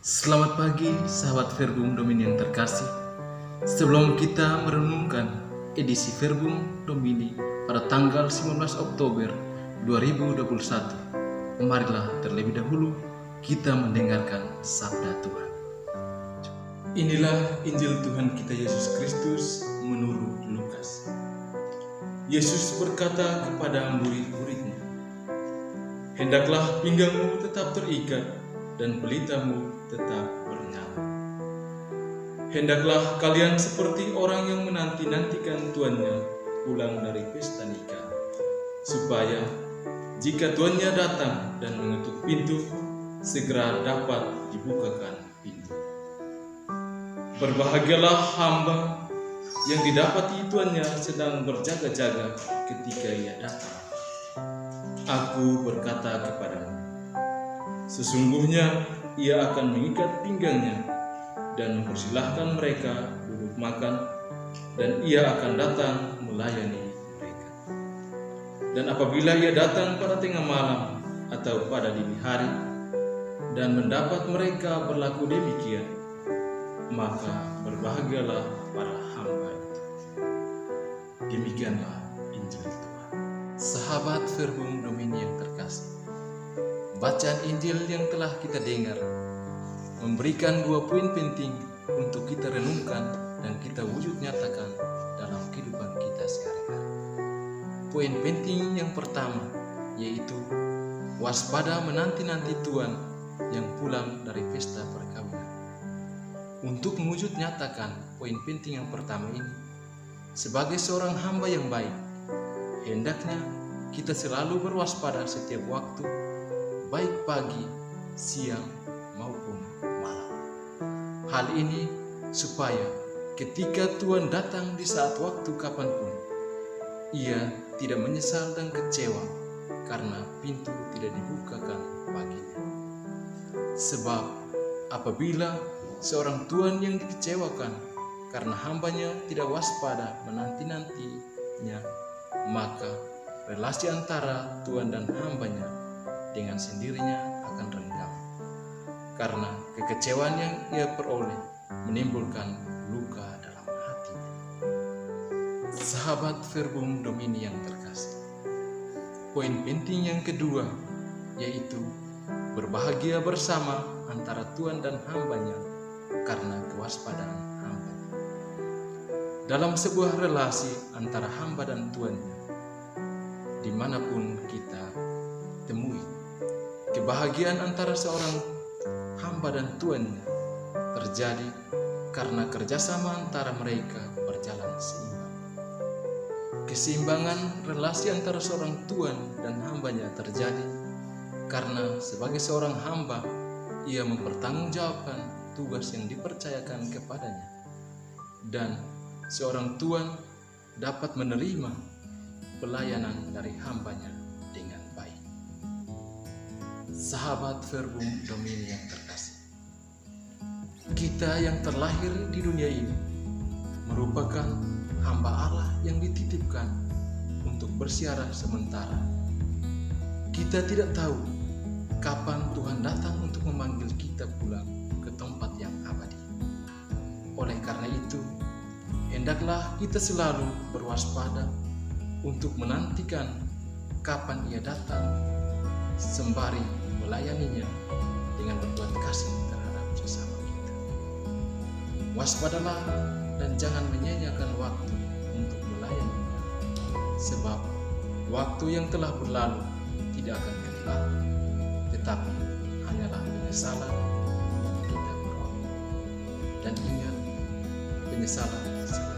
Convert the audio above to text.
Selamat pagi sahabat Verbum Domini yang terkasih. Sebelum kita merenungkan edisi Verbum Domini pada tanggal 19 Oktober 2021, marilah terlebih dahulu kita mendengarkan sabda Tuhan. Inilah Injil Tuhan kita Yesus Kristus menurut Lukas. Yesus berkata kepada murid-muridnya, "Hendaklah pinggangmu tetap terikat dan pelitamu tetap bernyala. Hendaklah kalian seperti orang yang menanti-nantikan tuannya pulang dari pesta nikah, supaya jika tuannya datang dan mengetuk pintu, segera dapat dibukakan pintu. Berbahagialah hamba yang didapati tuannya sedang berjaga-jaga ketika ia datang. Aku berkata kepadamu, sesungguhnya ia akan mengikat pinggangnya dan mempersilahkan mereka duduk makan, dan ia akan datang melayani mereka. Dan apabila ia datang pada tengah malam atau pada dini hari dan mendapat mereka berlaku demikian, maka berbahagialah para hamba itu." Demikianlah Injil Tuhan. Sahabat Verbum Domini yang terkasih, bacaan Injil yang telah kita dengar memberikan dua poin penting untuk kita renungkan dan kita wujud nyatakan dalam kehidupan kita sehari-hari. Poin penting yang pertama yaitu waspada menanti-nanti Tuhan yang pulang dari pesta perkawinan. Untuk mewujud nyatakan poin penting yang pertama ini, sebagai seorang hamba yang baik, hendaknya kita selalu berwaspada setiap waktu, baik pagi, siang, maupun malam. Hal ini supaya ketika Tuhan datang di saat waktu kapanpun, ia tidak menyesal dan kecewa karena pintu tidak dibukakan baginya. Sebab apabila seorang Tuhan yang dikecewakan karena hambanya tidak waspada menanti-nantinya, maka relasi antara Tuhan dan hambanya dengan sendirinya akan renggang, karena kekecewaan yang ia peroleh menimbulkan luka dalam hatinya. Sahabat Verbum Domini yang terkasih, poin penting yang kedua yaitu berbahagia bersama antara Tuhan dan hambanya karena kewaspadaan hambanya. Dalam sebuah relasi antara hamba dan tuannya, dimanapun kita temui, kebahagiaan antara seorang hamba dan tuannya terjadi karena kerjasama antara mereka berjalan seimbang. Keseimbangan relasi antara seorang tuan dan hambanya terjadi karena sebagai seorang hamba, ia mempertanggungjawabkan tugas yang dipercayakan kepadanya, dan seorang tuan dapat menerima pelayanan dari hambanya dengan baik. Sahabat Verbum Domini yang terkasih, kita yang terlahir di dunia ini merupakan hamba Allah yang dititipkan untuk bersiarah sementara. Kita tidak tahu kapan Tuhan datang untuk memanggil kita pulang ke tempat yang abadi. Oleh karena itu, hendaklah kita selalu berwaspada untuk menantikan kapan ia datang, sembari melayaninya dengan berbuat kasih terhadap sesama kita. Waspadalah dan jangan menyia-nyiakan waktu untuk melayaninya, sebab waktu yang telah berlalu tidak akan kembali, tetapi hanyalah penyesalan yang kita peroleh. Dan ingat, penyesalan